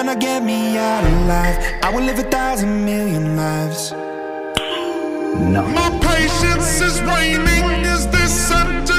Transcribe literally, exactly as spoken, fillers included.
cannot get me out alive. I will live a thousand million lives. No. My patience is waning. Is this sentence?